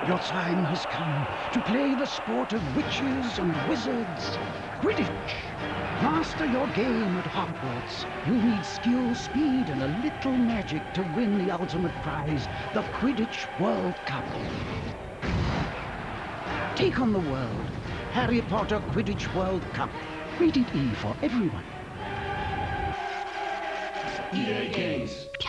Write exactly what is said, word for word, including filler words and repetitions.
Your time has come to play the sport of witches and wizards, Quidditch. Master your game at Hogwarts. You'll need skill, speed, and a little magic to win the ultimate prize, the Quidditch World Cup. Take on the world. Harry Potter Quidditch World Cup. Rated E for everyone. E A Games.